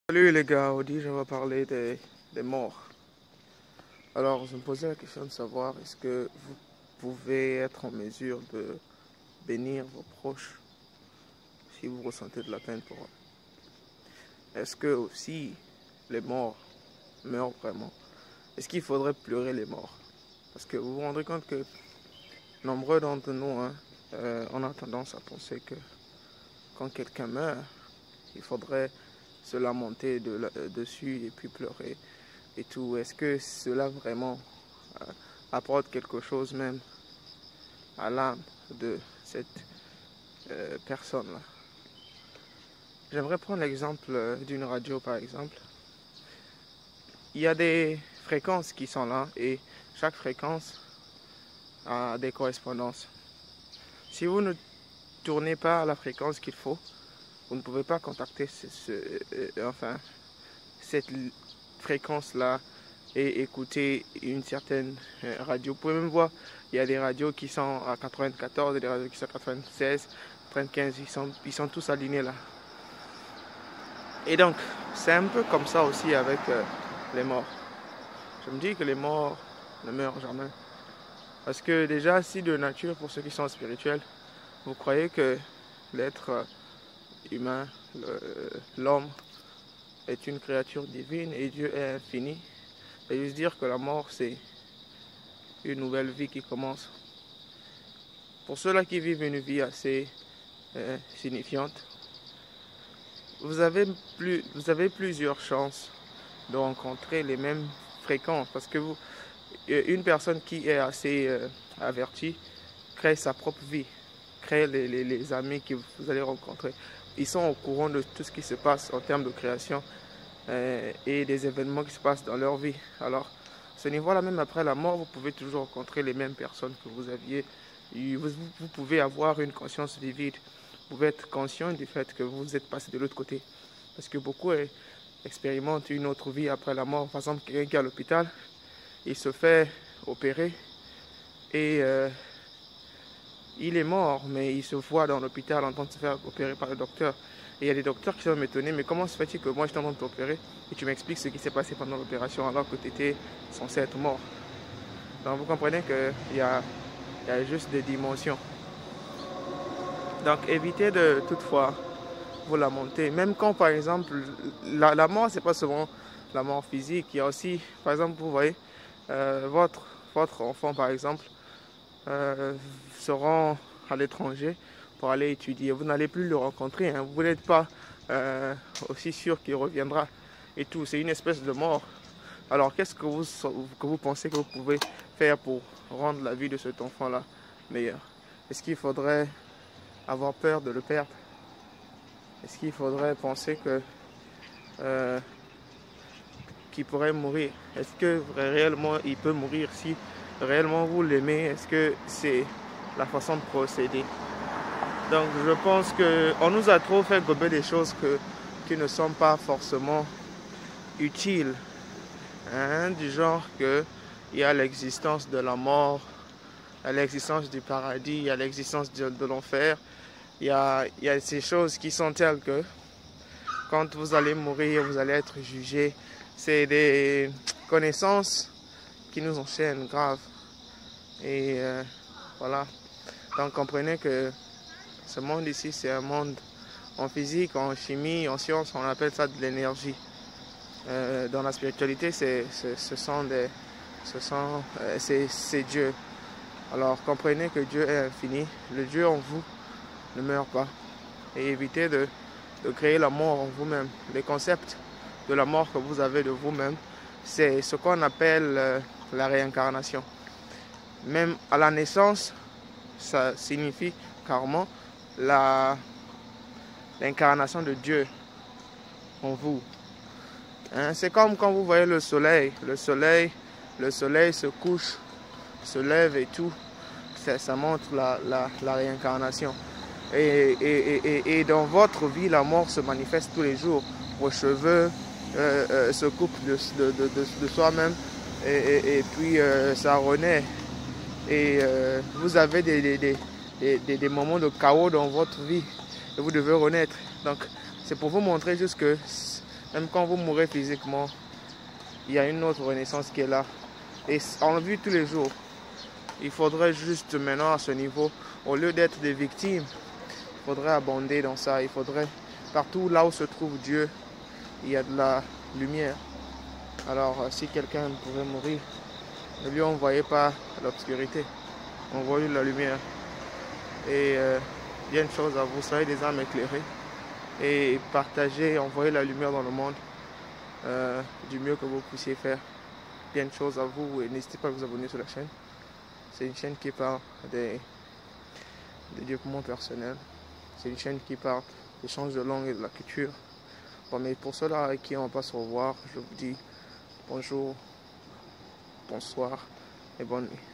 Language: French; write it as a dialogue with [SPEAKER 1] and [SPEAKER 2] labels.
[SPEAKER 1] Salut les gars, aujourd'hui je vais parler des morts. Alors je me posais la question de savoir est-ce que vous pouvez être en mesure de bénir vos proches si vous ressentez de la peine pour eux. Est-ce que aussi les morts meurent vraiment? Est-ce qu'il faudrait pleurer les morts? Parce que vous vous rendrez compte que nombreux d'entre nous, on a tendance à penser que quand quelqu'un meurt, il faudrait se lamenter dessus et puis pleurer et tout. Est-ce que cela vraiment apporte quelque chose même à l'âme de cette personne-là? J'aimerais prendre l'exemple d'une radio par exemple. Il y a des fréquences qui sont là et chaque fréquence a des correspondances. Si vous ne tournez pas à la fréquence qu'il faut, vous ne pouvez pas contacter cette fréquence-là et écouter une certaine radio. Vous pouvez même voir, il y a des radios qui sont à 94 et des radios qui sont à 96, 95, ils sont tous alignés là. Et donc, c'est un peu comme ça aussi avec les morts. Je me dis que les morts ne meurent jamais. Parce que déjà, si de nature, pour ceux qui sont spirituels, vous croyez que l'être humain, l'homme, est une créature divine et Dieu est infini, et juste dire que la mort, c'est une nouvelle vie qui commence. Pour ceux-là qui vivent une vie assez signifiante, vous avez plusieurs chances de rencontrer les mêmes fréquences, parce que une personne qui est assez avertie crée sa propre vie, crée les amis que vous allez rencontrer. Ils sont au courant de tout ce qui se passe en termes de création et des événements qui se passent dans leur vie. Alors, ce niveau-là, même après la mort, vous pouvez toujours rencontrer les mêmes personnes que vous aviez. Vous pouvez avoir une conscience vivide. Vous pouvez être conscient du fait que vous êtes passé de l'autre côté. Parce que beaucoup expérimentent une autre vie après la mort. Par exemple, quelqu'un qui est à l'hôpital, il se fait opérer et il est mort, mais il se voit dans l'hôpital en train de se faire opérer par le docteur. Et il y a des docteurs qui sont m'étonnés, mais comment se fait-il que moi je suis en train de t'opérer et tu m'expliques ce qui s'est passé pendant l'opération alors que tu étais censé être mort? Donc vous comprenez qu'il y a juste des dimensions. Donc évitez de toutefois vous lamenter. Même quand par exemple, la mort c'est pas seulement la mort physique, il y a aussi, par exemple, vous voyez, votre enfant par exemple, se rend à l'étranger pour aller étudier. Vous n'allez plus le rencontrer, hein. Vous n'êtes pas aussi sûr qu'il reviendra et tout. C'est une espèce de mort. Alors qu'est-ce que vous pensez que vous pouvez faire pour rendre la vie de cet enfant-là meilleure? Est-ce qu'il faudrait avoir peur de le perdre? Est-ce qu'il faudrait penser qu'il pourrait mourir? Est-ce que réellement il peut mourir si réellement vous l'aimez? Est-ce que c'est la façon de procéder? Donc je pense qu'on nous a trop fait gober des choses qui ne sont pas forcément utiles, hein, du genre qu'il y a l'existence de la mort, il y a l'existence du paradis, il y a l'existence de l'enfer. Il y a ces choses qui sont telles que quand vous allez mourir, vous allez être jugé. C'est des connaissances qui nous enchaînent grave. Et voilà. Donc comprenez que ce monde ici, c'est un monde en physique, en chimie, en sciences, on appelle ça de l'énergie. Dans la spiritualité, c'est Dieu. Alors comprenez que Dieu est infini. Le Dieu en vous ne meurt pas. Et évitez de créer la mort en vous-même. Les concepts de la mort que vous avez de vous-même, c'est ce qu'on appelle la réincarnation. Même à la naissance, ça signifie carrément l'incarnation de Dieu en vous. Hein? C'est comme quand vous voyez le soleil. Le soleil se couche, se lève et tout. Ça montre la réincarnation. Et dans votre vie, la mort se manifeste tous les jours. Vos cheveux se coupent de soi-même et puis ça renaît. Et vous avez des moments de chaos dans votre vie et vous devez renaître. Donc c'est pour vous montrer juste que Même quand vous mourrez physiquement, il y a une autre renaissance qui est là. Et on le vit tous les jours. Il faudrait juste maintenant à ce niveau, au lieu d'être des victimes, il faudrait abonder dans ça. Il faudrait, partout là où se trouve Dieu, il y a de la lumière. Alors si quelqu'un pouvait mourir, ne lui envoyez pas l'obscurité, envoyez la lumière. Et il y a une chose à vous, soyez des âmes éclairées et partagez, envoyez la lumière dans le monde du mieux que vous puissiez faire. Il y a une chose à vous et n'hésitez pas à vous abonner sur la chaîne. C'est une chaîne qui parle des développements personnels. C'est une chaîne qui parle d'échange de langue et de la culture. Bon, mais pour ceux-là avec qui on va pas se revoir, je vous dis bonjour, bonsoir et bonne nuit.